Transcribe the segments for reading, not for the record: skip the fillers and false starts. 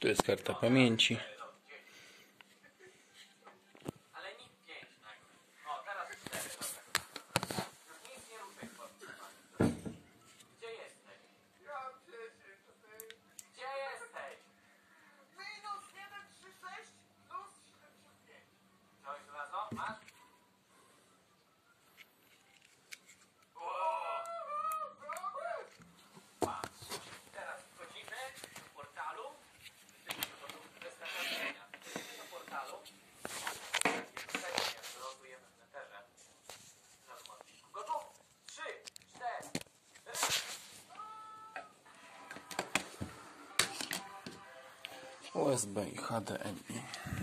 Tu jest karta pamięci. USB i HDMI.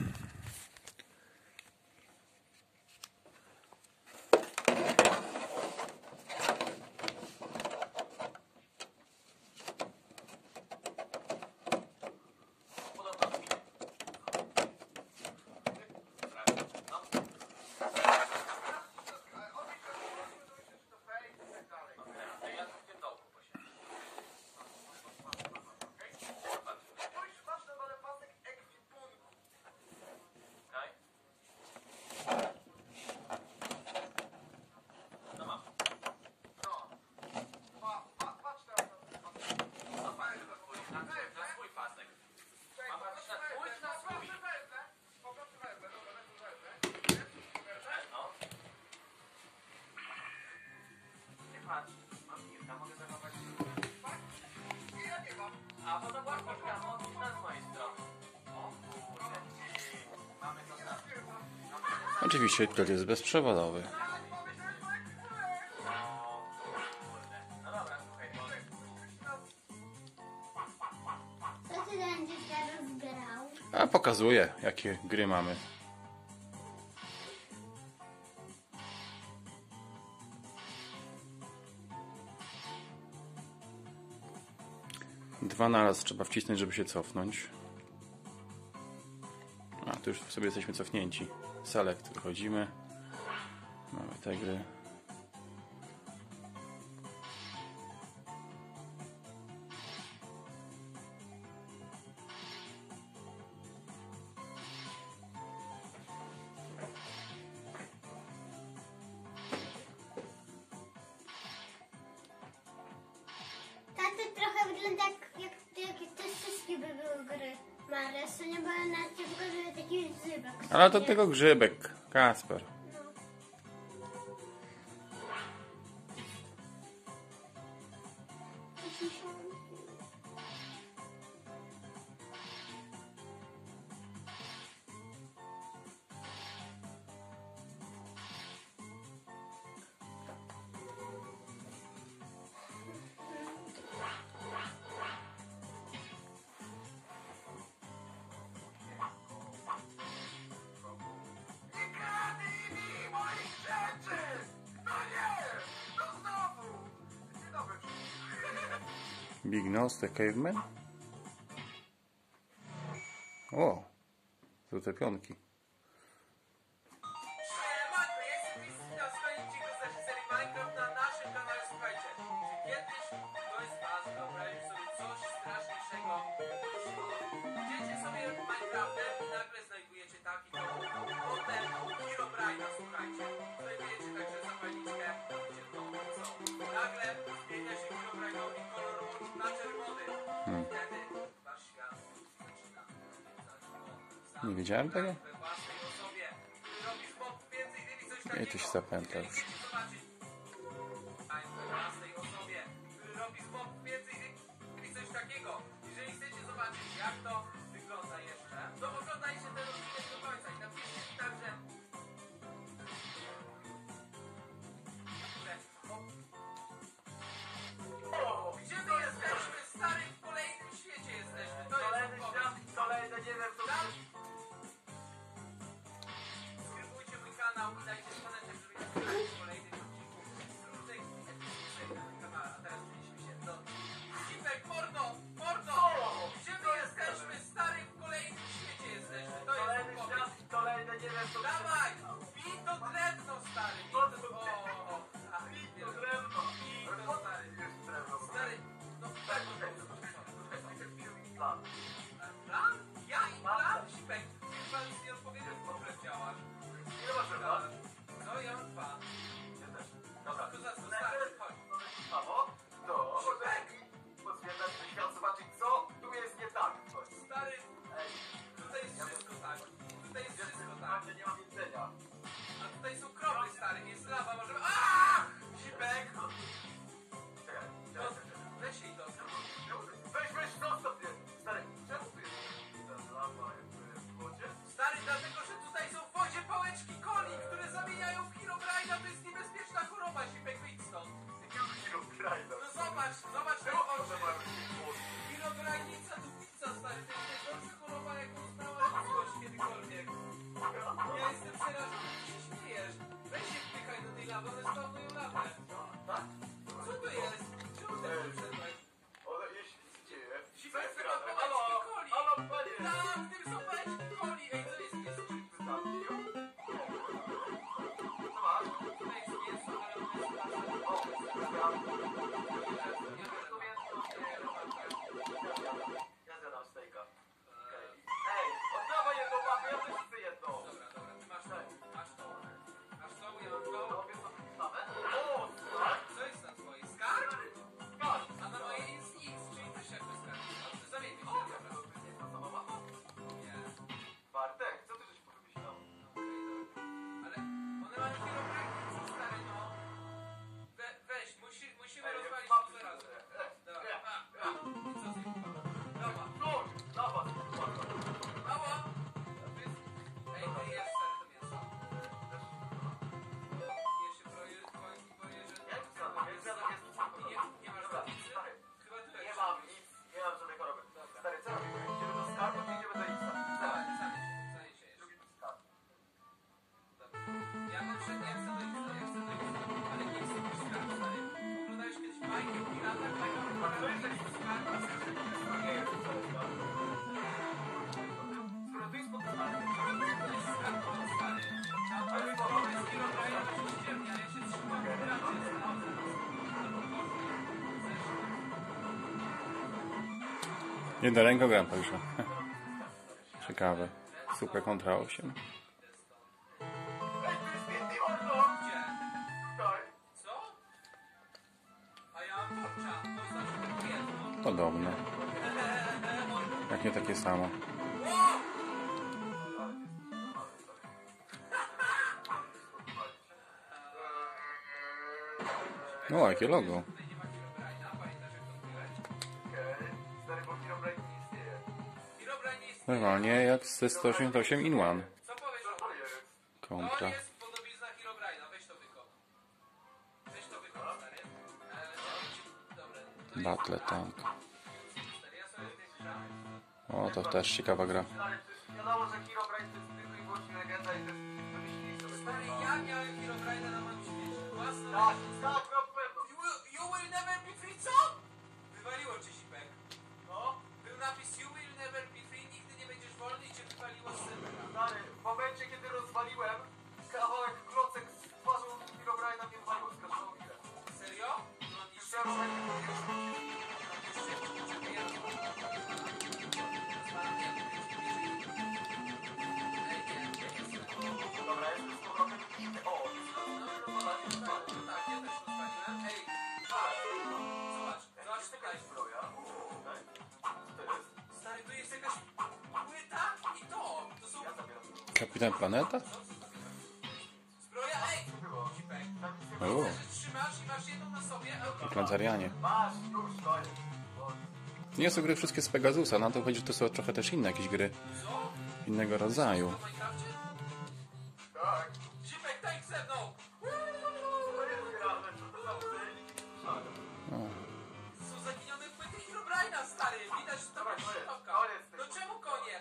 Oczywiście to jest bezprzewodowy. Co ty będziesz teraz grał? A pokazuję, jakie gry mamy. Dwa na raz trzeba wcisnąć, żeby się cofnąć. A, tu już sobie jesteśmy cofnięci. Select, wychodzimy. Mamy te gry. Tato trochę wygląda jak te wszystkie by były gry. Mares, to nie było na ciebie pokazuje taki grzybek. Ale to tylko grzybek, Kasper. Big Nose, the Caveman. O, to te pionki. Siemanko, jestem Krystyna, słuchajcie go z serii Minecraft na naszym kanale. Słuchajcie, czy kiedyś ktoś z was wyobraził sobie coś straszniejszego? Idziecie sobie Minecraftem i nagle znajdujecie taki dom. Potem Herobrine'a, słuchajcie. Znajdujecie także zapalniczkę, wiecie w domu co. Nagle zmienia się Herobrine'owi kolor na czerwony. Wtedy wasz świat zaczyna być. Nie wiedziałem tego? We własnej osobie. Robisz więcej innymi coś I takiego. tu się zapętla już. Zobaczyć. We własnej osobie. Robisz więcej innymi coś takiego. Jeżeli chcecie zobaczyć, jak to wygląda jeszcze, to oglądajcie ten odcinek do końca i napiszcie mi także. O, gdzie my jesteśmy? Stary, w kolejnym świecie jesteśmy. To jest odpowiedź. Kolejny, nie wiem, co tam. Subskrybujcie mój kanał i dajcie dzwonek, żeby nie przegapić kolejnych odcinków z różnych epizodów na moim kanale. A teraz przenieśmy się do Zipek, mordo! Gdzie my jesteśmy? Stary, w kolejnym świecie jesteśmy. To jest odpowiedź. Kolejne, nie wiem, co dawaj! Bij to drewno, stary! Bij to drewno! Stary, no tak, Ja zjadam stejka. Ej, oddawaj jedną papę, ja też chcę jedną. Dobra, ty masz to, masz to. Masz to, ja mam to. Robię sobie stawę. O, Co jest na twojej? Skarb? skarb. A na mojej jest X, czyli też jakby skarb. Dobrze, zamienimy się, dobra. To jest ta sama mapa? Nie. Bartek, co ty żeś powymyślał? Ale one mają Herobrine, stary, no. Weź, musimy rozwalić to zaraz. Dobra, i co z nim? Dobra. Dawa. Mała! Ej, to jest stary, to mięso. Ja się boję, że... Ja zjadam, Nie masz tablicy? Chyba ty Nie mam nic, nie mam żadnej choroby. Stary, co robimy? Idziemy do skarbu, czy idziemy do X-a? Dawaj, zamień się jeszcze. Dobra. Ja na przykład nie chcę do X, ale nie chcę być skarb, stary. Oglądałeś kiedyś bajkę o piratach, To jest jakiś skarb? nie jest wcale skarb. Skoro tu jest podpisane, To jest skarb, stary. Ale to jest Herobrine, to jest ściemnia, ja się trzymam w piracie, Jednorękogram pisze. Ciekawe. Super kontra 8. ej, tu jest piętny mordo! Gdzie? Tutaj. Co? A ja mam torcza. To znaczy, że to jest, no. Podobne. Jak nie takie samo. No, jakie logo. Tutaj nie ma Herobrine'a, pamiętasz jak to odkryłeś? Okej. Stary, bo Herobrine nie istnieje. Herobrine jest... Normalnie jak ze 188 in 1. Co powiesz o To tym? jest. To Kontra. jest podobizna Herobrine'a, weź to wykop. Weź to wykop, stary. Dobra. To jest- Battle Tank. Stary, ja sobie z tym gram. O, to też ciekawa gra. Stary, przecież wiadomo, że Herobrine to jest tylko i wyłącznie legenda i to jest wymyślili sobie. Stary, ja miałem Herobrine'a na moim świecie. Własną... Tak, tak, na pewno. You will never be free, co? Wywaliło cię Sipek. No, Był napis You will never be free, nigdy nie będziesz wolny i cię wywaliło z serwera. stary, w momencie, kiedy rozwaliłem, kawałek klocek z twarzą Herobrine'a mnie walił z każdą chwilę. Serio? No nie Już ja rozumiem, dobra, jestem z powrotem. O, Zobacz tutaj. zbroja. Okej. Co to jest? Stary, tu jest jakaś płyta i to. To są Ja zabieram. Kapitan Planeta? zbroja. Ej! Było. Cipek. Tam nic nie było. O, Że trzymasz i masz jedną na sobie, a Planetarianie. Masz, już, koniec. Nie są gry wszystkie z Pegasusa, na to chodzi, że to są trochę też inne jakieś gry. co? Innego rodzaju. W Minecrafcie? Tak. Cipek, tak ze mną! To jest grane, co to za muzyki? O. Są zaginione płyty Herobrine'a, stary. Widać, że to Dobra, była koniec, szybka. koniec tej No czemu konie?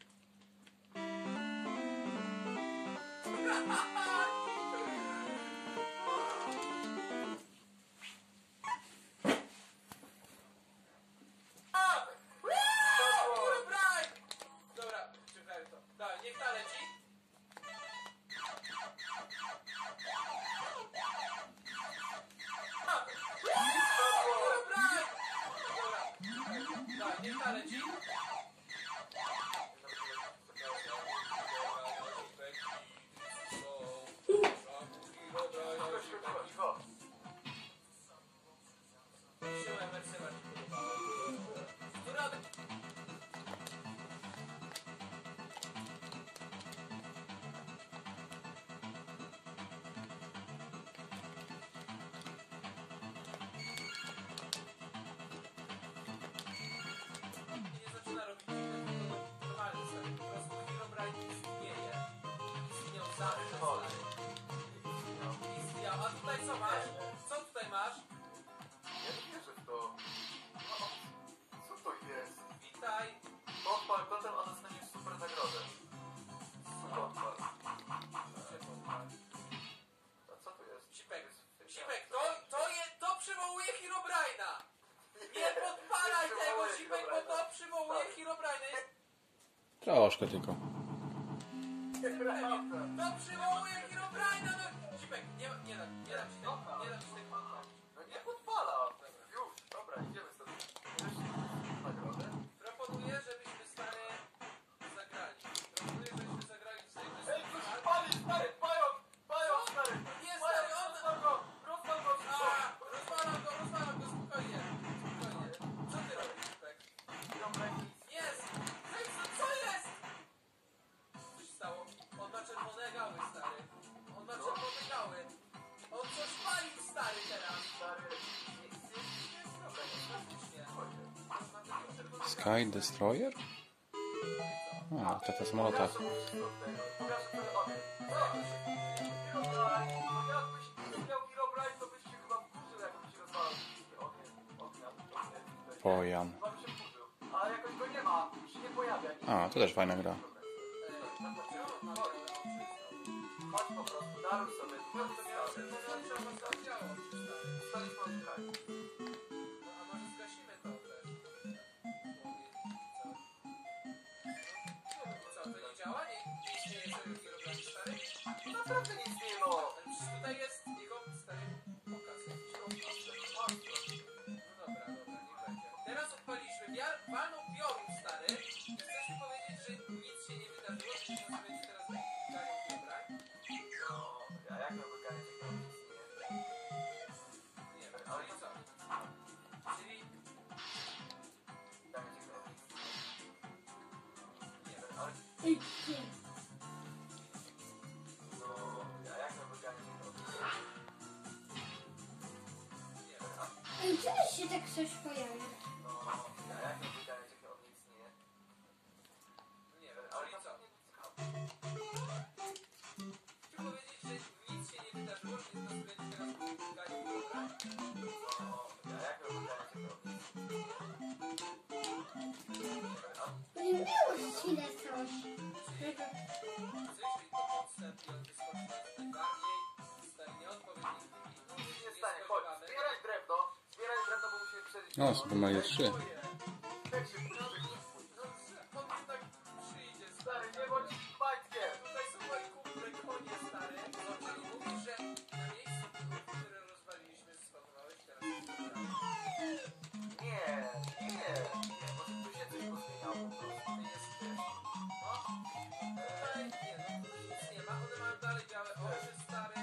Herobrine! Dobra, czekaj to. Dawaj, niech ta leci. Herobrine! Dobra, dawaj, niech ta leci. Cicho. Nie zaczyna robić dziwne, tylko normalnie sobie. Po prostu Herobrine istnieje. Istniał zawsze, stary. Istniał. A tutaj co masz? Co tutaj masz? Ja nie wierzę w to. No, co to jest? Witaj. Odpal totem, a dostaniesz super nagrodę. Super odpal. A co to jest? Sipek, Sipek, to przywołuje Herobrine'a. Nie podpalaj tego, Sipek, bo to przywołuje Herobrine'a. Troszkę tylko. To przywołuje Herobrine'a. No. Sipek, nie dam ci tego. Nie dam ci tego. No nie podpalaj. Sky Destroyer? A, to samolota. Pokażę mu wszystko tego. Pokażę tyle ogień. Herobrine, no jakbyś miał Herobrine, to byś się chyba wkurzył, jakbyś rozwalał wszystkie ognie. Pojan. Chyba by się wkurzył. Ale jakoś go nie ma, już się nie pojawia. A, to też fajna gra. Chodź po prostu, daruj sobie. No to miało się, staliśmy odszukać. A może zgasimy to też? Co, to nie działa? Nie istnieje sobie Herobrine stary? Naprawdę nic nie no. Ale przecież tutaj jest jego stary pokaz jakiś. No dobra, niech będzie. Teraz odpaliśmy walną piorun stary. I chcesz mi powiedzieć, że nic się nie wydarzyło, że się będzie teraz dają Herobrine? No, ja jak miałby ganiać, jak miał nic nie. Nie wiem, Ale czyli to co? Czyli ganiać, jak miał nic nie wiem, ale Ej, ty. no, ja jak miałby ganiać, jak miał nic nie wiem. Ej, kiedy się tak coś pojawia? No, ja jak miałby ganiać, jak miał nic Nie wiem, ale czyli to co? mnie nie ciekawe. Chcę powiedzieć, że nic się nie wydarzyło, że nas będzie teraz ganił Herobrine? No, ja jak miałby ganiać, jak miał nic No nie było chwilę coś. Jeżeli to podstęp i on wyskoczy nas najbardziej stary nieodpowiedni Nic się nie stanie, chodź, zbieraj drewno, bo musimy przeżyć. O, Super Mario 3. Jak się No, on tu tak przyjdzie, stary, stary, nie bądź majtkiem. tutaj są moi kumple konie, stary. Czyli mówisz, że na miejscu, które rozwaliliśmy, spadowałeś teraz. Nie, bo tu się coś pozmieniało po prostu. Ty jest, no, tutaj, nie no, nic nie ma, one mają dalej białe oczy, stary.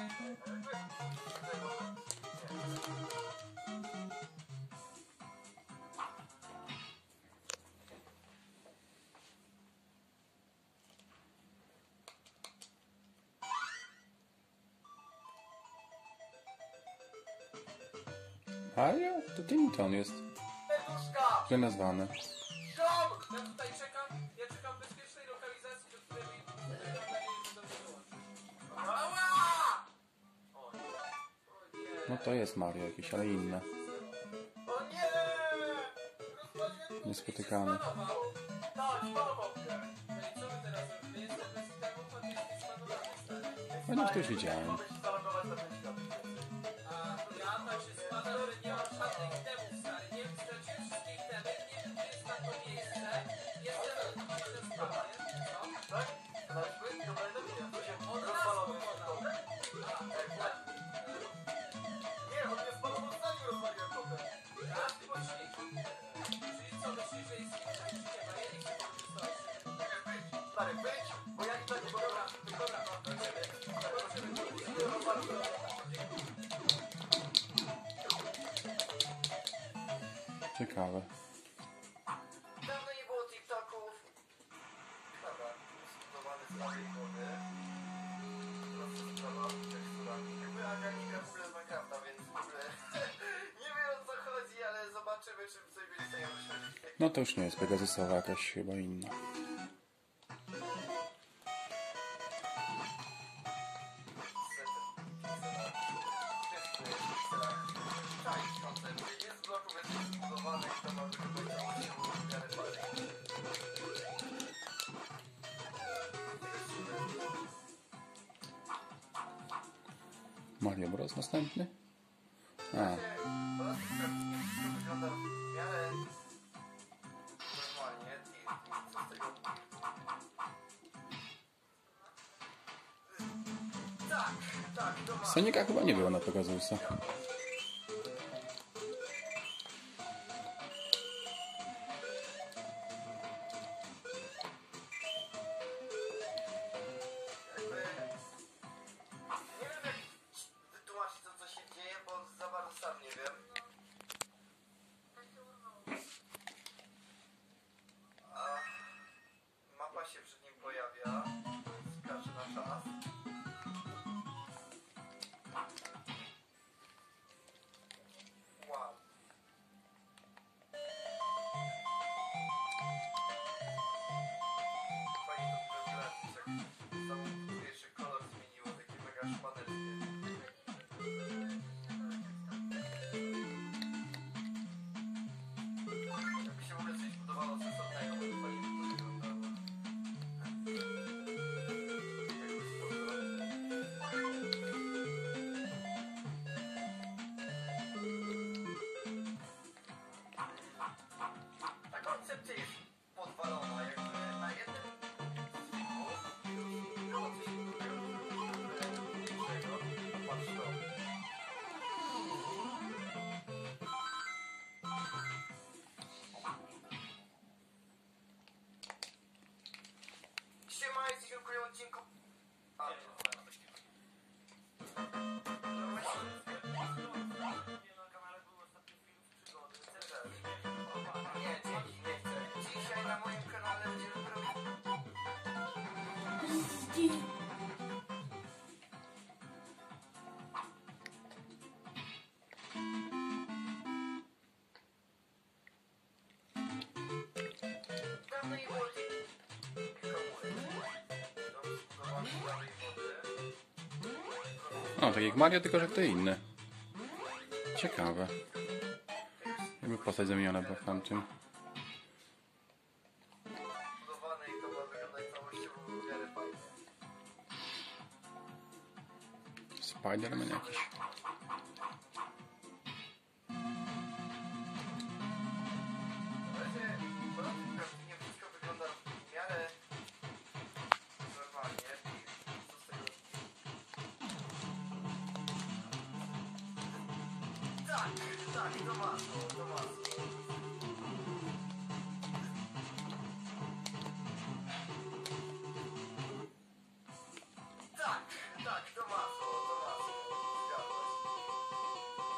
Mario? To Tinton jest. Serduszka! Źle nazwane. Ziom! Ja tutaj czekam, ja czekam w bezpiecznej lokalizacji, do której mam nadzieję, że do mnie dołączysz. Ała! O nie. No to jest Mario jakieś, ale inne. O nie! Rozwaliłem Niespotykane. Spanował. tak, spalował mnie. No i co my teraz robimy? Jestem bez tego, choć jesteś spanowany, stary. Chociaż to już widziałem. Mogę się zalogować na ten świat. A ja tak się składa, że nie mam żadnych itemów, stary. Nie wiem, straciłem wszystkie itemy, nie wiem, gdzie jest tam to miejsce. Jestem na sprawie, no. Tak? Gadaliśmy? Dobra, do mnie. To się On nas rozwalał. pokonał. Nie, on mnie spalował zanim rozwaliłem potem. Tak, właśnie. Czyli co, myślisz, że jest inny, czy nie ma? Ja nie chcę korzystać. Stary, być, bo ja i tak nie mogę. Dobra, no, do ciebie. Ciekawe. Dawno nie było TikToków. Dobra, zbudowany z naszej wody. Prosta sprawa, teksturami. Jakby Aga nie gra w ogóle w Minecrafta, więc w ogóle nie wiem o co chodzi, ale zobaczymy, czy coś będzie w stanie wyświetlić. No to już nie jest Pegasusowa, jakaś chyba inna. Jest bloków, jest zbudowany i to ma być w miarę fajnie. Mario Bros. Następny? A, Po raz pierwszy wszystko wygląda w miarę normalnie i co z tego... Tak, to ma. Sonika chyba nie było na Pegasusa. Jakby... Nie wiem jak wytłumaczyć to, co się dzieje, bo za bardzo sam nie wiem. A mapa się przed nim pojawia. Skacze na czas. Wow. Dawno nie było tych komórek. Dom zbudowany z białej wody. O, tak jak Mario, tylko że kto inny. Ciekawe. Jakby postać zamieniona była w tamtym. Zbudowane i to ma wyglądać całościowo w miarę fajnie. Spider-Man jakiś. Na razie po tym kraftinie wszystko wygląda w miarę normalnie. I co z tego? Tak, tak, to masło, to masło. Tak, tak, to masło, to masło. Zgadza się.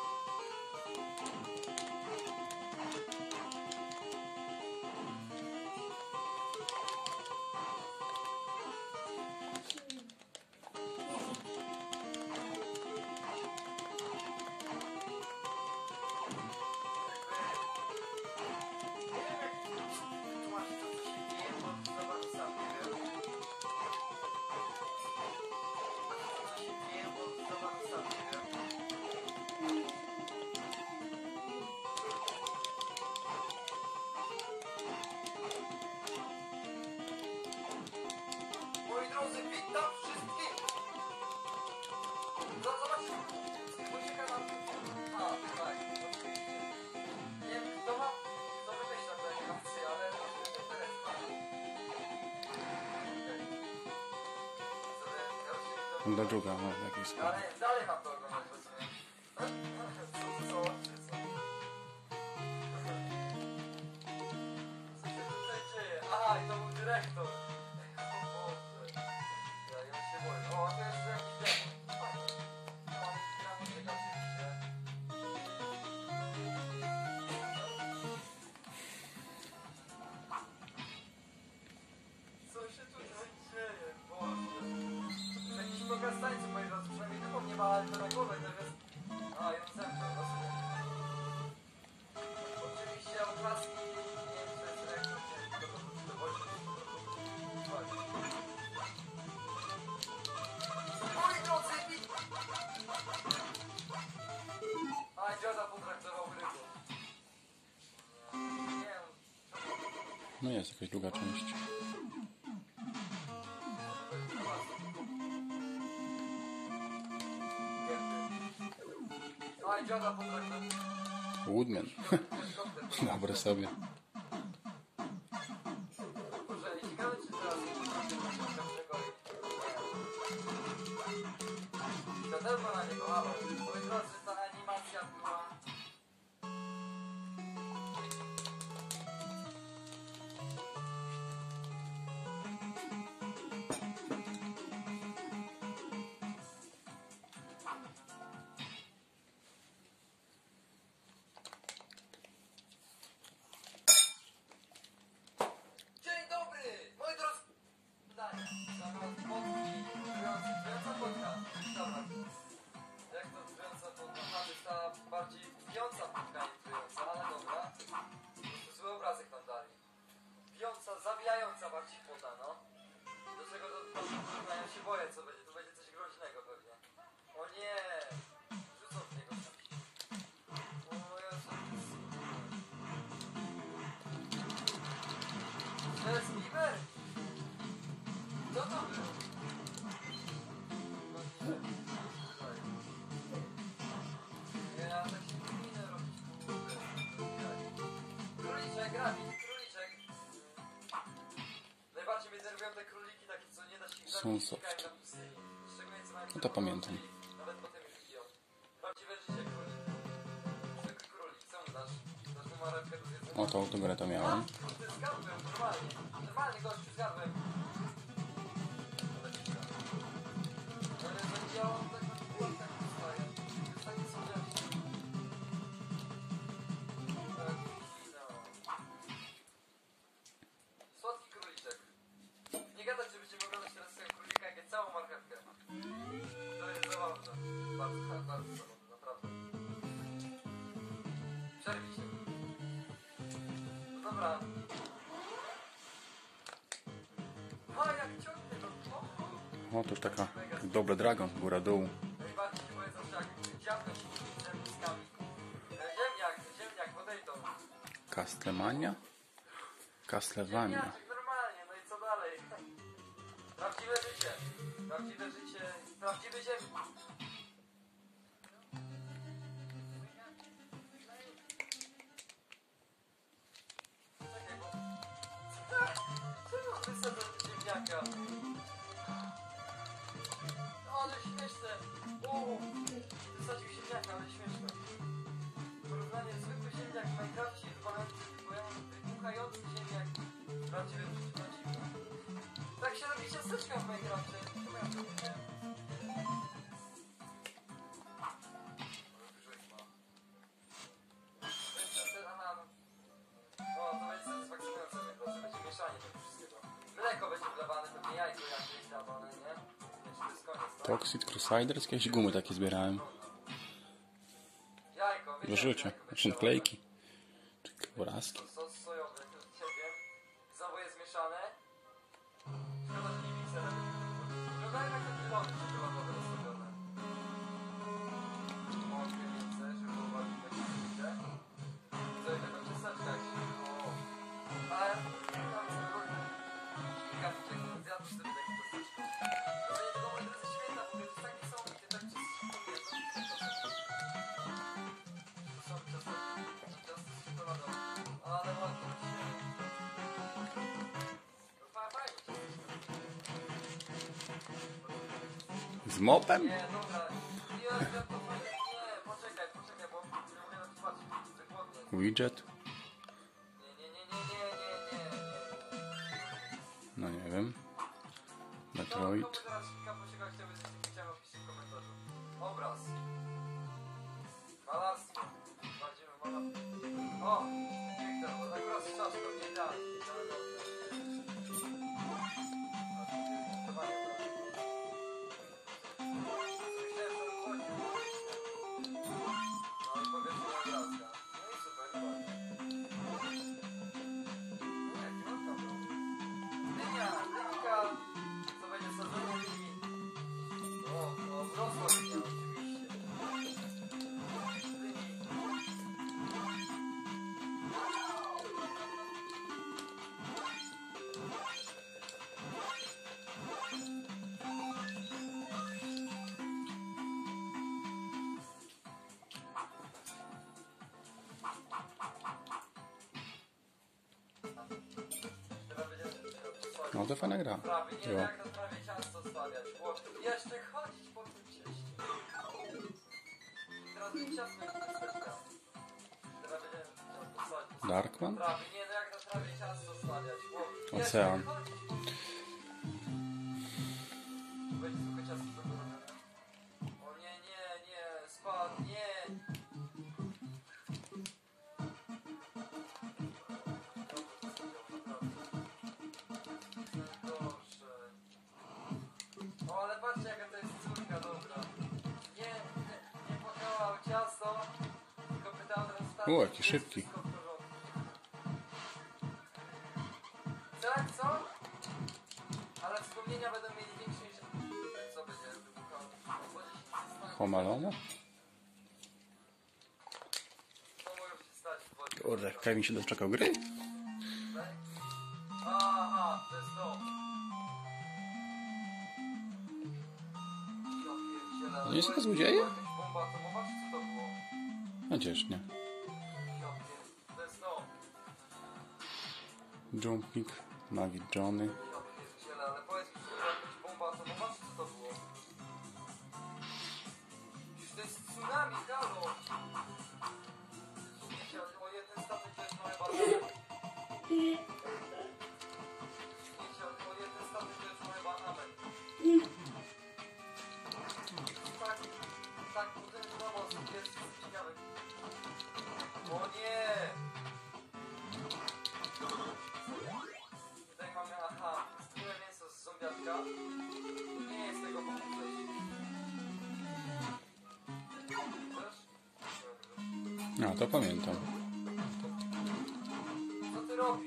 Moi drodzy, witam wszystkich! Zobaczcie, spójrzcie kanał. A, tak, oczywiście. Nie wiem, kto wymyśla te animacje, ale oczywiście to jest tak. Dla druga, no, jakiś sposób. Ale dalej mam to oglądać, rozumiem. Co? Co się tutaj dzieje? Aha, i to był dyrektor. O Boże. Ja się boję. O, a to jeszcze jakiś demon. Fajnie. Mamy gramownik oczywiście. Co się tutaj dzieje? Boże. To jest jakiś pokaz tańcu, moi drodzy. Przynajmniej dupą nie ma, ale to na głowę też jest. A, ją zemdlał, rozumiem. Oczywiście oklaski, nie wiem, czy jest rekord, czy to wodzi. Moi drodzy, a, dziada potraktował rybą. Nie wiem. No jest jakaś druga część. A, dziada potraktował. Woodman. Dobre sobie. Boże, ciekawe czy teraz kategorii. Światełko na niego, halo. Moi drodzy, ta animacja była... Dzień dobry! Moi drodzy... Dania. Zamiast podki, trująca podka. Dobra. Jak to trująca podka? Tam jest ta bardziej pijąca podka, nie trująca, ale dobra. Po prostu zły obrazek nam dali. Pijąca, zabijająca bardziej poda, no. Do czego to ja się boję, co będzie. To będzie coś groźnego pewnie. O nie! Rzucą w niego czymś. O Jezu. To jest Bieber? Kto to był? No nie. Nie, ja tak się nie powinno robić, kurde. Króliczek, grafik, króliczek. Najbardziej mnie denerwują te króliki takie, co nie da się ich Są zabić, soft. znikają na pustyni. Szczególnie co mają No to pamiętam. Nawet potem już biją. Prawdziwe życie królik. Zwykły królik, co on dasz? Dasz mu marewkę do zjedzenia? O, tą grę to miałem. Kurde, zgadłem, normalnie. Normalnie, gościu, zgadłem. Ale to działa tak na płatach zostaje. Już takie są rzeczy. Tak, no. Słodki króliczek. Nie gadać, że będziemy oglądać teraz tego królika, jak Dobra. O, jak ciągnie to. O, to już taka Double Dragon, góra dół. Najbardziej się boję zawsze jak dziabnę się tymi zębiskami. Ziemniak, potato. Castlevania? Castlevania. Ziemniaczek, normalnie, no i co dalej? Prawdziwe życie. Prawdziwy ziemniak. Czekaj, bo... Czemu wysadzę ziemniaka? Ale śmieszne! Wysadził ziemniaka, ale śmieszne. Porównanie zwykły ziemniak w Minecrafcie i wybuchający ziemniak w prawdziwym życiu. Tak się robi ciasteczka w Minecrafcie. Czemu ja to nie wiem? O, to będzie satysfakcjonujące, że będzie mieszanie tego wszystkiego. Mleko będzie wlewane, pewnie jajko jakieś dawane, nie? To jest koniec, tak? Toxic Crusaders? Jakieś gumy takie zbierałem. Jajko, Do życia. Znaczy naklejki. Czy obrazki. Sos sojowy, to od ciebie. Znowu jest mieszane. Szkoda, że nie mikserem. Wyglądają jak takie lody czekoladowe rozstawione. O, dwie miejsce, żeby było bardziej takie widzę. Co i taką ciasteczkę jak się... O. Ale... Tam jest różne. Kilka wciek, zjadł sobie takie ciasteczko. To będzie tylko moi drodzy święta, bo to jest tak niesamowite, tak czysto jedzą. To są ciasteczki. Ciasto z czekoladą. Ale ładnie się... Z mopem? Nie, dobra. Ja to fajnie. Nie, poczekaj, bo nie mogę na to patrzeć. To głodnie. Widget? Nie. No nie wiem. Komu Metroid. teraz kilka poczekać, chciałbym opisać w komentarzu. Obraz. Malarstwo. Bardziej malarstwo. O! Piękne, bo akurat z czaszką, nie da. No to fajna gra. Prawie, nie Była. jak na trawie ciasto stawiać. Bo jeszcze chodzić po tym cieście. Teraz będzie ciasto jak ciasteczka. Teraz będzie ciasto stawiać. Darkman? Prawie, nie no jak na trawie ciasto stawiać. Bo Ocean. jeszcze chodzić. Będzie tylko ciasto zagrożone. O nie, spadł, nie. O, ale patrzcie jaka to jest córka, dobra. Nie płakała o ciasto, tylko pytała teraz tatę, O, jaki czy jest szybki. wszystko w porządku. Tak, co? Ale wspomnienia będą mieli większe niż... Co będzie wybuchało? Bo dziś nic nie stanie. Home Alone? Co może się stać w wodzie? Kurde, Kevin się doczekał gry. Tak? Aha, to jest to. Ja pierdzielę, To nie są ale te złodzieje? była jakaś bomba atomowa, czy co to było? Przecież nie. Ja pier... To jest to. Jumping, Nagi Johnny. Ja pierdzielę, ale powiedz mi, czy to była jakaś bomba atomowa, czy co to było? Przecież to jest tsunami, halo! Wiecie, o jeden statek to jest moje badanie. Wiecie, o jeden statek to jest moje badanie. Tak, ten znowu jest ciekawy. O nie! Tutaj mamy, aha, skórę mięso z zombiaczka. Nie jest tego pokuszeć. Chcesz? A, to pamiętam. Co ty robisz?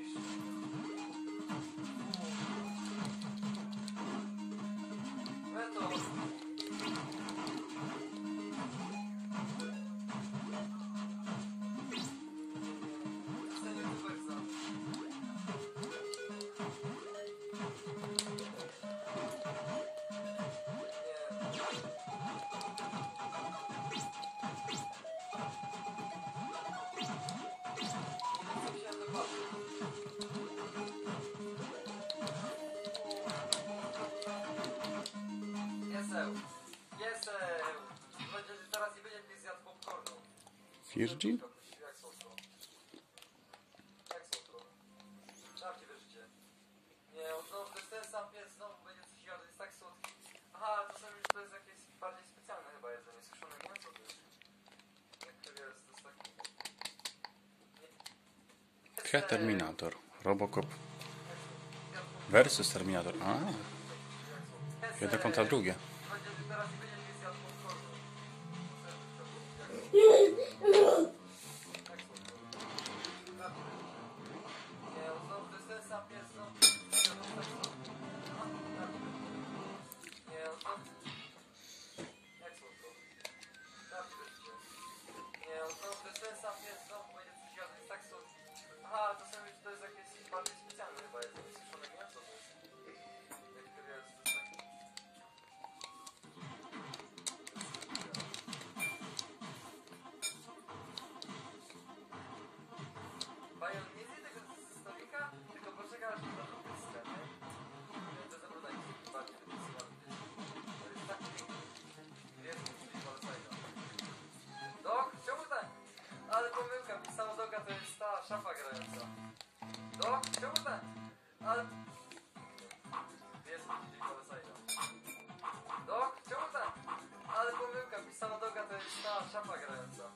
Virgin? Jak słodko. Jak słodko. Dawcie wierzycie. Nie, on znowu, to jest ten sam pies, znowu będzie coś jadł, jest tak słodki. Aha, to są już, to jest jakieś bardziej specjalne chyba jedzenie, suszone mięso to jest. Jak to jest, to jest taki... Psia Terminator. Robocop versus Terminator. A, jedno kontra drugie. Teraz nie będzie pies jadł popcornu. Nie, on znowu, to jest ten sam pies, znowu. Nie, on znowu... Jak słodko. Dawcie wierzycie. Nie, on znowu, to jest ten sam pies, znowu będzie coś jadł, jest tak słodki. Aha, to są już, to jest jakieś bardziej specjalne chyba jedzenie, suszone mięso to jest. Jak to jest, to jest taki... Bajon, nie zje tego ze stolika, tylko poczekaj, aż to wysyła, nie? To zabrudaj się bardziej wysyła. To jest tak piękny. Jest czyli polecajka. Dok, czemu tak? Ale pomyłka, pisało Doga, to jest ta szafa grająca. Dok, czemu tak? Ale... Jest czyli polecajka. Dok, czemu tak? Ale pomyłka, pisało Doga, to jest ta szafa grająca.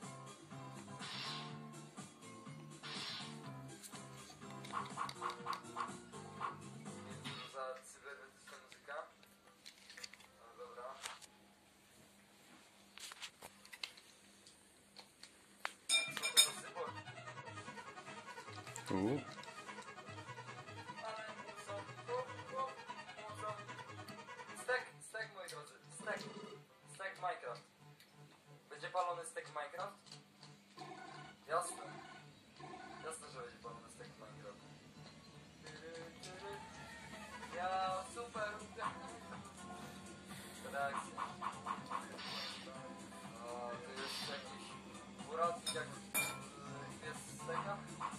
Za cybernetyczna muzyka. No dobra. Co to za symbol? Ale muszą, muszą. Stek, moi drodzy. Stek Minecraft. Będzie palony stek Minecraft? Jasne. Jasne, że będzie palony stek Minecraft. Ja super. Reakcja. O, to jest jakiś urodnik jak jest steka.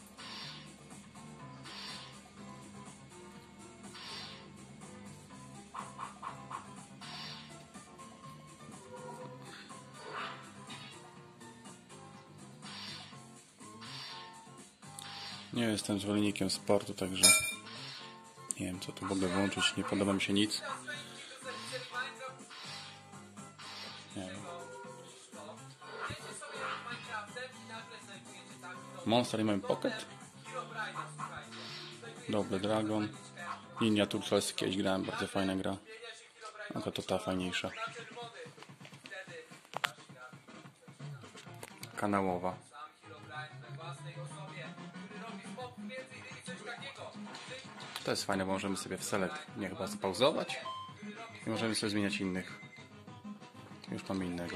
Nie jestem zwolennikiem sportu, także nie wiem, co tu mogę włączyć. Nie podoba mi się nic. Nie wiem. Monster in My Pocket. Double Dragon. Ninja Turtles kiedyś grałem, bardzo fajna gra. No to ta fajniejsza. Kanałowa. To jest fajne, bo możemy sobie w select chyba zapauzować i możemy sobie zmieniać innych. Już mamy innego.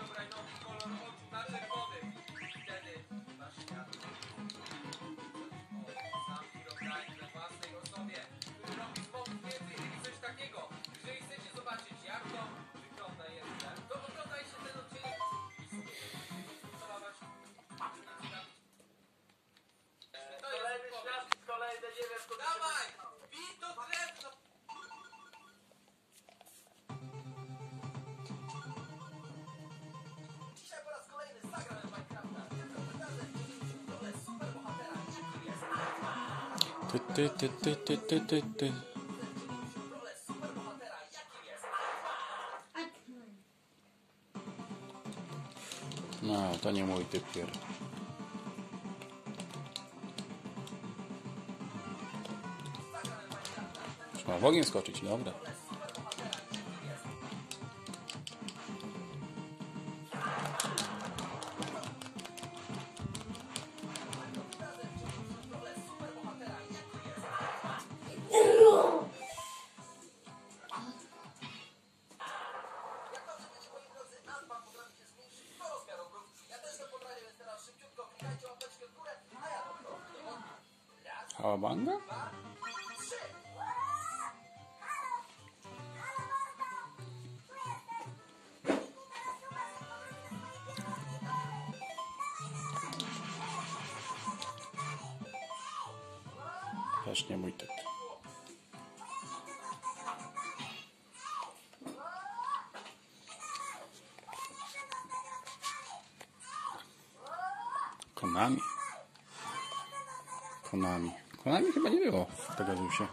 Kolejny świat, kolejne nie wiem, to Dawaj! Bij to drewno! Dzisiaj po raz kolejny zagram w Minecrafta. Tym razem w rolę superbohatera, jakim jest rolę superbohatera, jakim jest No, to nie mój typ gier. Trzeba w ogień skoczyć, dobra. Jak dobrze wiecie, moi drodzy, Alba potrafi się zmniejszyć do rozmiarów. Ja też to potrafię, więc teraz szybciutko klikajcie łapeczkę w górę, a ja to raz, Hałabanga? dwa, trzy. Też nie mój typ. Konami. Konami. Konami chyba nie było w Pegasusie.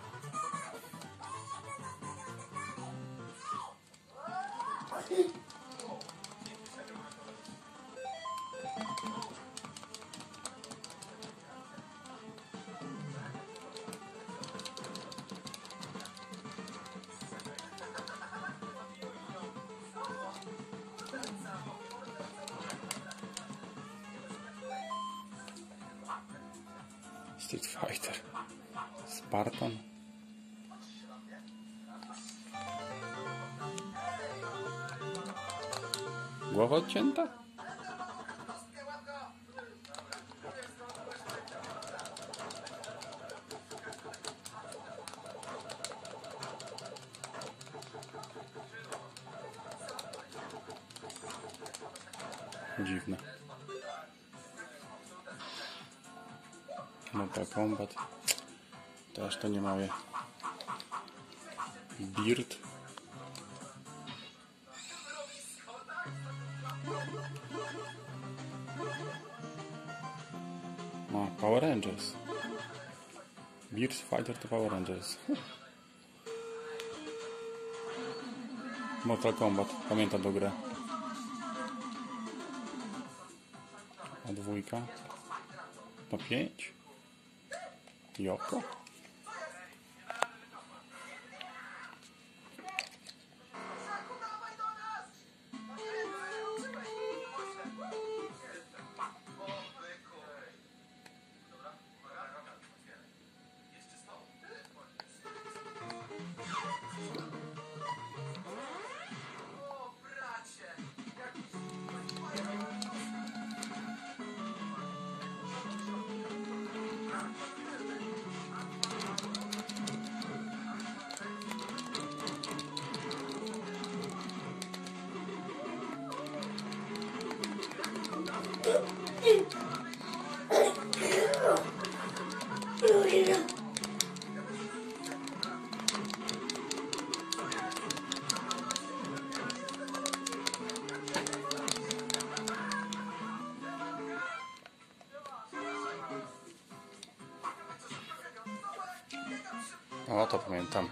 Street Fighter. Spartan. Głowa odcięta? Dziwne. Mortal Kombat. Też to nie moje. Beard. No, Power Rangers. Beard Fighter to Power Rangers. Mortal Kombat. Pamiętam tę grę. A dwójka. To 5. Joko. O, to pamiętam.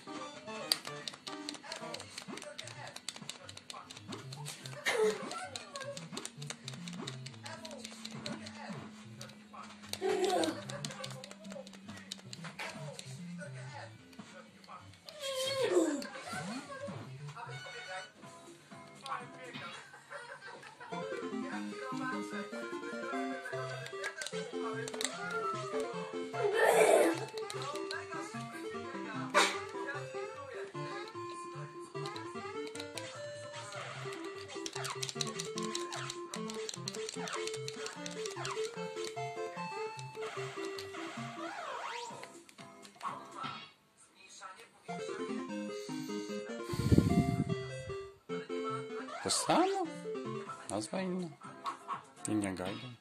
To samo? Nazwa inna? Ninja Gaiden.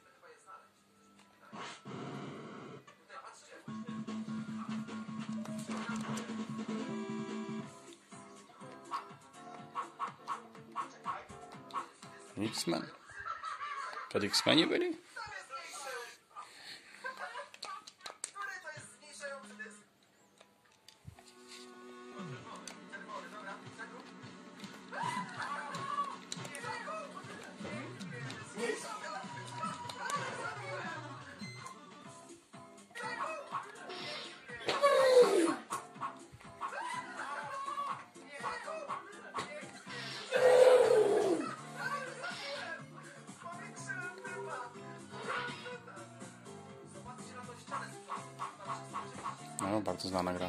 X-Men. To X-Meni byli? No, bardzo znana gra.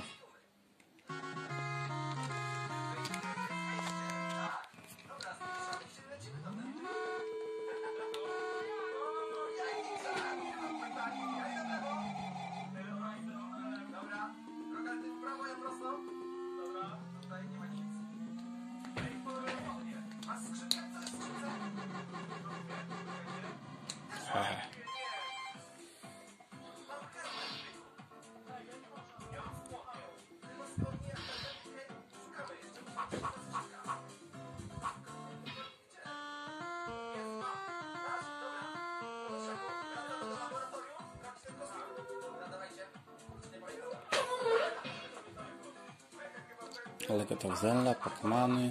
Legatowzella, Pacmany.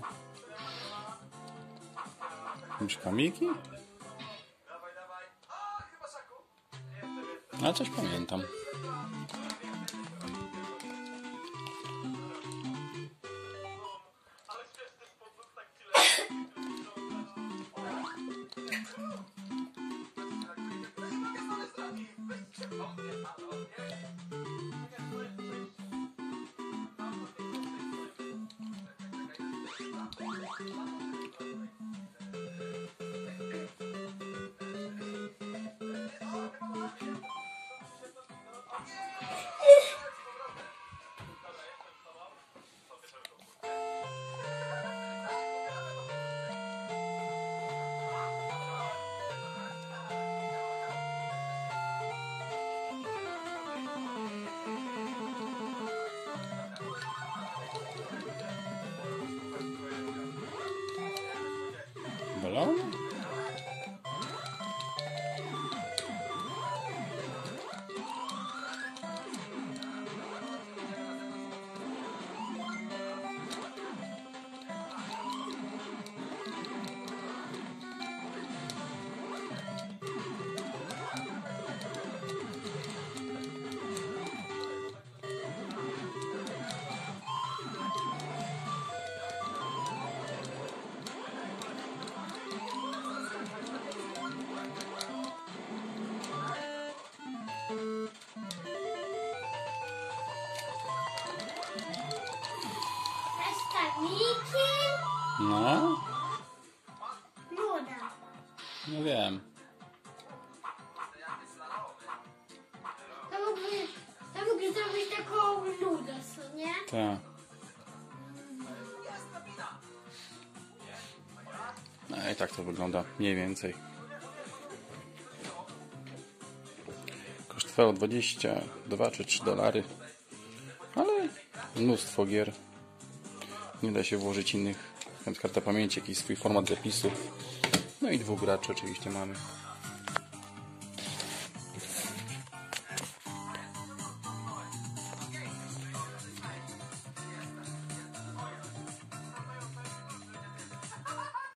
Myszka Miki? A coś pamiętam. Balon? Stawiki. No, Nuda. no wiem. To mógłby zrobić taką nudę, co nie? Tak. No i tak to wygląda mniej więcej. Kosztowało 22 czy 3 dolary. Ale mnóstwo gier. Nie da się włożyć innych. Na przykład karta pamięci, jakiś swój format zapisów. No i 2 graczy oczywiście mamy.